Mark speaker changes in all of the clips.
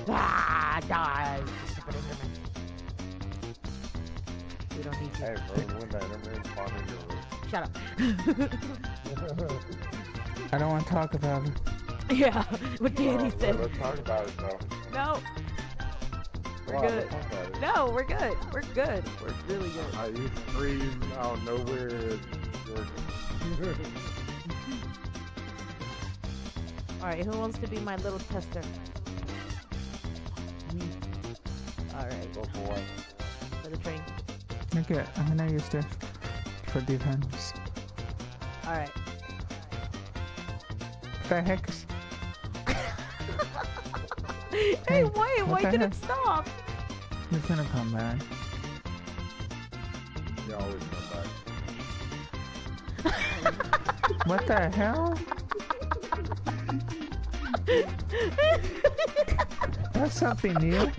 Speaker 1: Ah, die! Stupid Enderman. We don't need you.
Speaker 2: Hey, bro, when that Enderman spawned in your room.
Speaker 1: Shut up.
Speaker 3: I don't want to talk about it.
Speaker 1: Yeah, what Danny said.
Speaker 2: Let's talk about it, though.
Speaker 1: No. We're good. No, we're good. We're good. We're really good.
Speaker 2: You scream out of nowhere.
Speaker 1: Alright, who wants to be my little tester? Alright.
Speaker 2: Go for it.
Speaker 1: For the train.
Speaker 3: Okay, I'm gonna use this for defense.
Speaker 1: Alright.
Speaker 3: What the heck?
Speaker 1: Hey, wait, why
Speaker 3: the
Speaker 1: did
Speaker 3: heck?
Speaker 1: it stop?
Speaker 3: He's gonna come back.
Speaker 2: You always come back.
Speaker 3: What the hell? That's something new.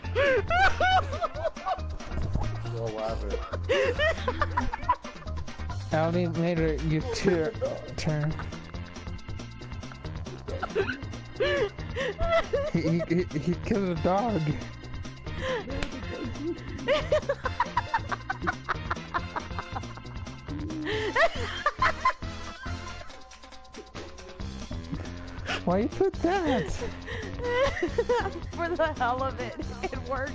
Speaker 2: Go laugh it.
Speaker 3: I only made it your turn. He killed a dog. Why you put that?
Speaker 1: For the hell of it, it worked.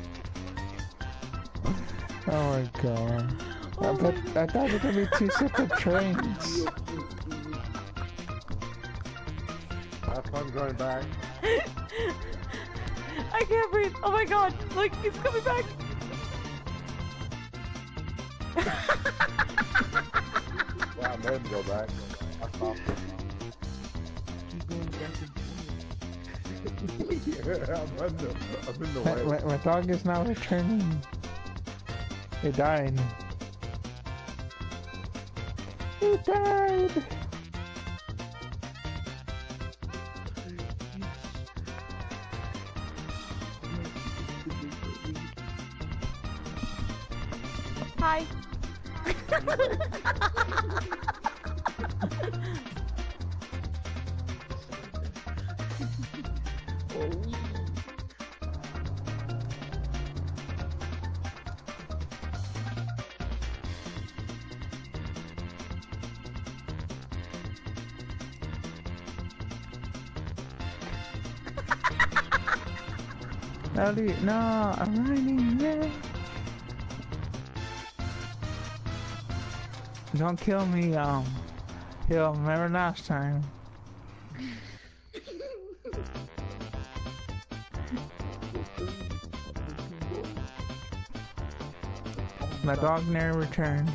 Speaker 3: Oh my god.
Speaker 1: Oh
Speaker 3: I thought it was gonna be two separate trains.
Speaker 2: Have fun going back.
Speaker 1: I can't breathe. Oh my god, look, he's coming back.
Speaker 2: Yeah, I made him go back. I stopped him.
Speaker 4: Keep going back and
Speaker 2: Yeah, I'm in the way.
Speaker 3: My dog is now returning. It died. It died!
Speaker 1: Hi.
Speaker 3: Ellie, no, I'm running, yeah. Don't kill me, Hill, remember last time. My dog never returned.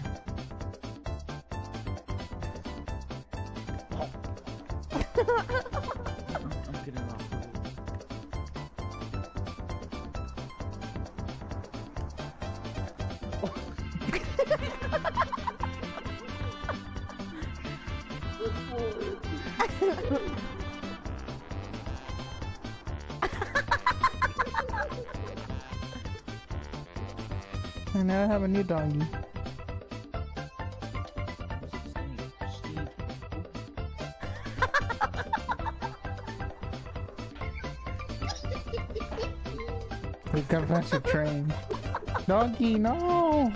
Speaker 4: I'm getting off.
Speaker 3: I now have a new doggy. We got past the train. Doggy, no!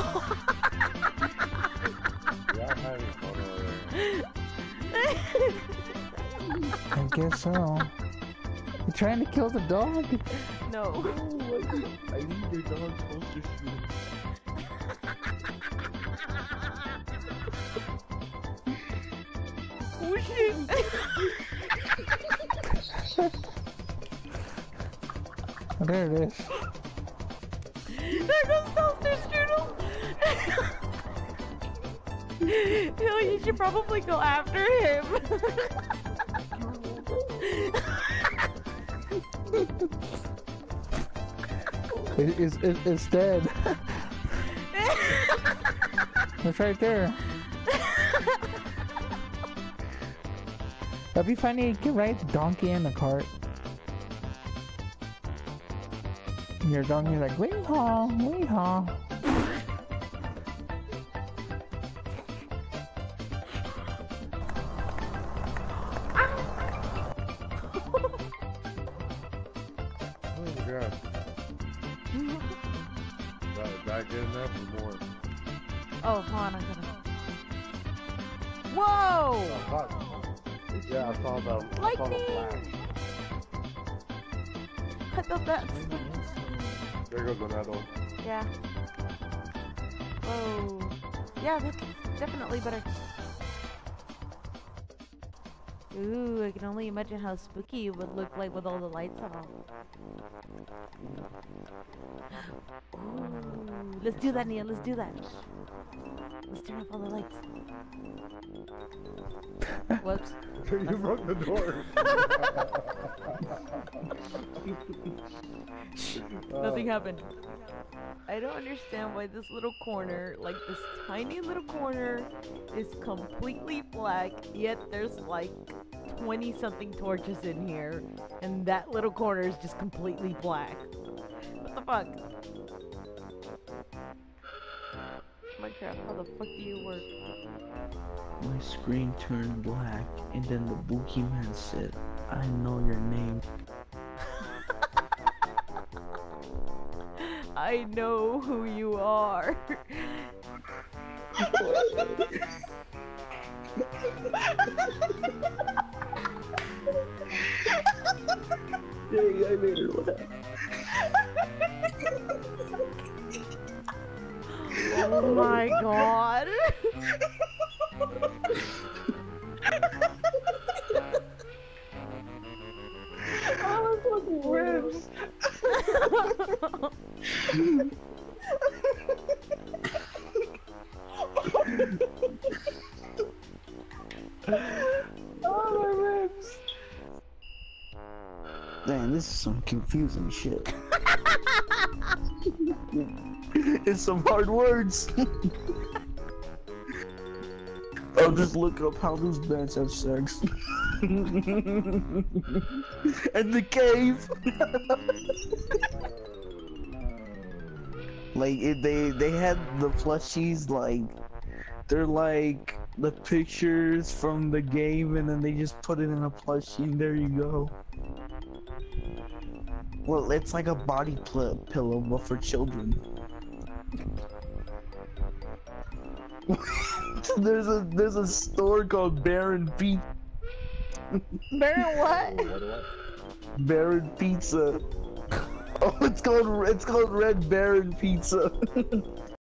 Speaker 2: Yeah, I'm having fun over there.
Speaker 3: I guess so. You trying to kill the dog?
Speaker 1: No.
Speaker 4: I need your dog closer to me.
Speaker 1: Oh shit.
Speaker 3: Oh, there it is.
Speaker 1: There goes Toaster Strudel. Hill, you should probably go after him.
Speaker 3: It's dead. It's right there. That'd be funny. You can ride the donkey in the cart. Your donkey's like, wee haw, wee haw.
Speaker 2: Yeah. Back in there for more.
Speaker 1: Oh, hold on, I'm gonna. Whoa!
Speaker 2: Yeah, I saw the
Speaker 1: Lightning!
Speaker 2: flash.
Speaker 1: I thought that.
Speaker 2: There goes the nettle.
Speaker 1: Yeah. Whoa. Yeah, that's definitely better. Ooh, I can only imagine how spooky it would look like with all the lights on. Ooh, let's do that, Nia. Let's do that. Let's turn off all the lights. Whoops.
Speaker 2: You broke the door.
Speaker 1: Nothing happened. I don't understand why this little corner, like this tiny little corner, is completely black, yet there's like 20 something torches in here, and that little corner is just completely black. What the fuck? Minecraft, how the fuck do you work?
Speaker 4: My screen turned black, and then the boogeyman said, "I know your name."
Speaker 1: I know who you are.
Speaker 4: Dang, I made her laugh.
Speaker 1: Oh my god.
Speaker 4: Oh, fucking ribs. Oh, my ribs. Dang, this is some confusing shit. It's some hard words. I'll just look up how those bats have sex. And the cave. Like they had the plushies, like they're like the pictures from the game, and then they just put it in a plushie, and there you go. Well, it's like a body pillow, but for children. there's a store called Baron Pizza.
Speaker 1: Baron what?
Speaker 2: What?
Speaker 4: Baron Pizza. Oh, it's called Red Baron Pizza.